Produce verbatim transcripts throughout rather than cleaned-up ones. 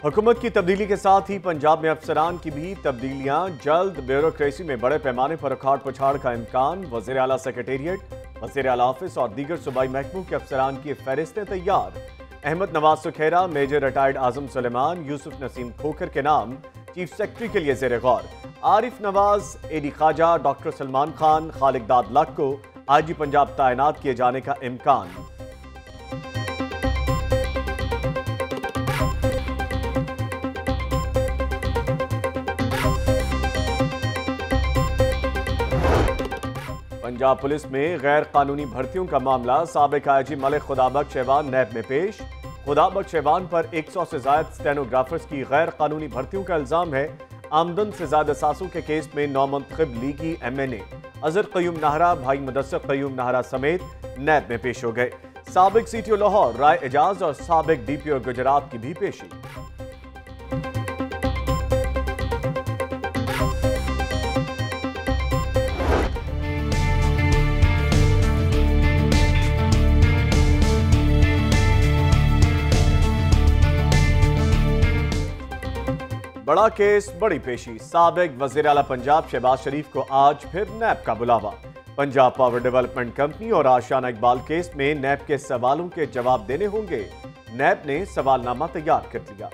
हुकूमत की तब्दीली के साथ ही पंजाब में अफसरान की भी तब्दीलियां जल्द। ब्यूरोक्रेसी में बड़े पैमाने पर उखाड़ पछाड़ का इम्कान। वज़ीर आला सेक्रेटेरिएट, वज़ीर आला ऑफिस और दीगर सूबाई महकमों के अफसरान की फहरिस्तें तैयार। अहमद नवाज सुखेरा, मेजर रिटायर्ड आजम सुलेमान, यूसुफ नसीम खोखर के नाम चीफ सेक्रेटरी के लिए ज़ेर गौर। आरिफ नवाज, एडी ख्वाजा, डॉक्टर सलमान खान, खालिद दाद लक को आई जी पंजाब तैनात किए जाने का इम्कान। पंजाब पुलिस में गैर कानूनी भर्तियों का मामला। साबिक आई जी मलिक खुदाबख्श शहबान नैब में पेश। खुदाबख्श शहबान पर एक सौ से ज्यादा स्टेनोग्राफर्स की गैर कानूनी भर्तियों का इल्जाम है। आमदन से ज्यादा सासों के केस में नौमंतखब लीगी M N A Azhar Qayyum Nahra, भाई मुदस्सिर कयूम नाहरा समेत नैब में पेश हो गए। साबिक C T O Lahore Rai Ejaz और साबिक डी पी ओ गुजरात की भी पेशी। बड़ा केस, बड़ी पेशी। साबिक वज़ीर आला पंजाब शहबाज शरीफ को आज फिर नैब का बुलावा। पंजाब पावर डेवलपमेंट कंपनी और आशियाना इकबाल केस में नैब के सवालों के जवाब देने होंगे। नैब ने सवालनामा तैयार कर लिया।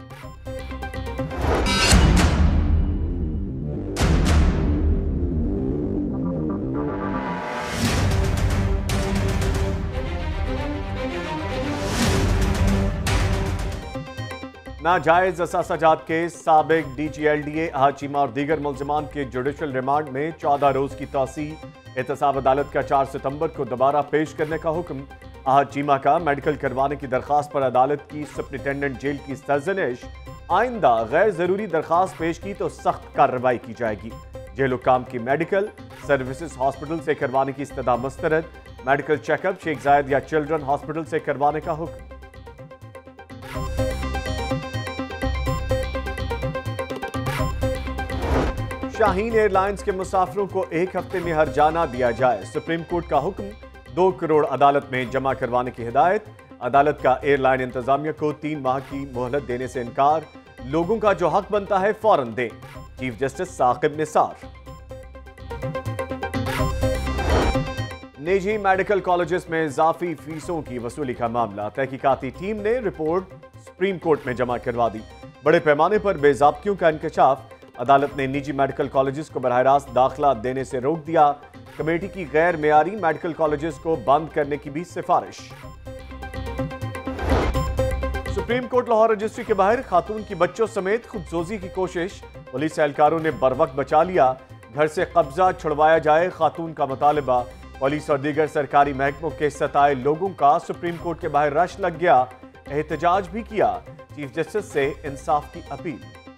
नाजायज असासाजात केस। साबिक D G L D A हाजिमा और दीगर मुल्जिमान के जुडिशल रिमांड में चौदह रोज की तौसी। एहतसाब अदालत का चार सितंबर को दोबारा पेश करने का हुक्म। हाजिमा का मेडिकल करवाने की दरखास्त पर अदालत की सुप्रिंटेंडेंट जेल की सरजनिश। आइंदा गैर जरूरी दरखास्त पेश की तो सख्त कार्रवाई की जाएगी। जेल हुक्काम की मेडिकल सर्विसेज हॉस्पिटल से करवाने की इस्तदा मुस्तरद। मेडिकल चेकअप शेख जायद या चिल्ड्रन हॉस्पिटल से करवाने का हुक्म। शाहीन एयरलाइंस के मुसाफिरों को एक हफ्ते में हरजाना दिया जाए। सुप्रीम कोर्ट का हुक्म। दो करोड़ अदालत में जमा करवाने की हिदायत। अदालत का एयरलाइन इंतजामिया को तीन माह की मोहलत देने से इनकार। लोगों का जो हक बनता है फौरन दें। Chief justice Saqib Nisar. निजी मेडिकल कॉलेजेस में इजाफी फीसों की वसूली का मामला। तहकीकाती टीम ने रिपोर्ट सुप्रीम कोर्ट में जमा करवा दी। बड़े पैमाने पर बेज़ाब्तियों का इंकशाफ। अदालत ने निजी मेडिकल कॉलेजेस को बराह रास्त दाखिला देने से रोक दिया। कमेटी की गैर मेयारी मेडिकल कॉलेजेस को बंद करने की भी सिफारिश। सुप्रीम कोर्ट लाहौर रजिस्ट्री के बाहर खातून की बच्चों समेत खुदसोजी की कोशिश। पुलिस एहलकारों ने बरवक्त बचा लिया। घर से कब्जा छुड़वाया जाए, खातून का मुतालबा। पुलिस और दीगर सरकारी महकमों के सताए लोगों का सुप्रीम कोर्ट के बाहर रश लग गया। एहतजाज भी किया। चीफ जस्टिस से इंसाफ की अपील।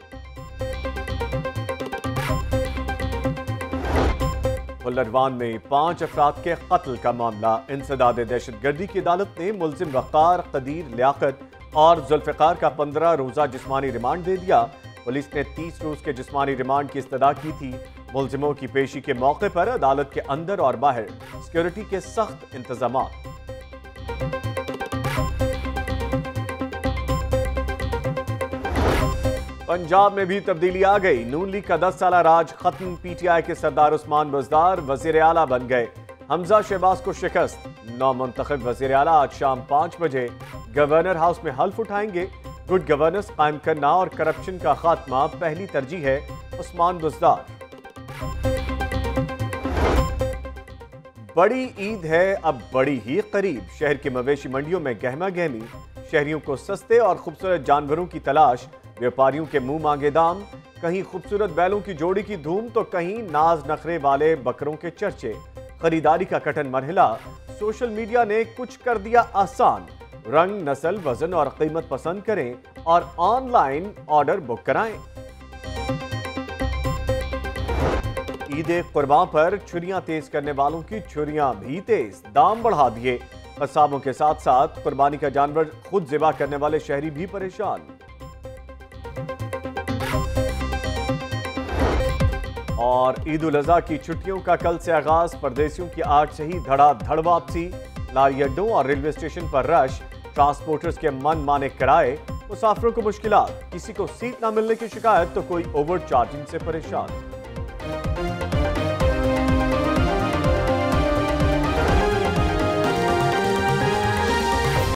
फुल्लरवान में पांच अफराद के कत्ल का मामला। इंसदाद दहशतगर्दी की अदालत ने मुल्जिम वक़ार, कदीर, लियाकत और जुल्फ़िकार का पंद्रह रोज़ा जिस्मानी रिमांड दे दिया। पुलिस ने तीस रोज के जिस्मानी रिमांड की इस्तदा की थी। मुल्जिमों की पेशी के मौके पर अदालत के अंदर और बाहर सिक्योरिटी के सख्त इंतजाम। पंजाब में भी तब्दीली आ गई। नून लीग का दस साला राज खत्म। पीटीआई के सरदार उस्मान बुज़दार वज़ीर आला बन गए। हमजा शहबाज को शिकस्त। नौ मुंतखब वज़ीर आला आज शाम पाँच बजे गवर्नर हाउस में हल्फ उठाएंगे। गुड गवर्नेंस कायम करना और करप्शन का खात्मा पहली तरजीह है। उस्मान बुज़दार। बड़ी ईद है अब बड़ी ही करीब। शहर की मवेशी मंडियों में गहमा गहमी। शहरियों को सस्ते और खूबसूरत जानवरों की तलाश। व्यापारियों के मुंह मांगे दाम। कहीं खूबसूरत बैलों की जोड़ी की धूम तो कहीं नाज नखरे वाले बकरों के चर्चे। खरीदारी का कठिन मरहला। सोशल मीडिया ने कुछ कर दिया आसान। रंग, नस्ल, वजन और कीमत पसंद करें और ऑनलाइन ऑर्डर बुक कराएं। ईद कुर्बान पर छुरियां तेज करने वालों की छुरियां भी तेज। दाम बढ़ा दिए। कसाबों के साथ साथ कुर्बानी का जानवर खुद ज़िबा करने वाले शहरी भी परेशान। और ईद उल अज़हा की छुट्टियों का कल से आगाज। परदेसियों की आज से ही धड़ाधड़ वापसी। लारी अड्डों और रेलवे स्टेशन पर रश। ट्रांसपोर्टर्स के मन माने किराए। मुसाफिरों को मुश्किलात, किसी को सीट ना मिलने की शिकायत तो कोई ओवर चार्जिंग से परेशान।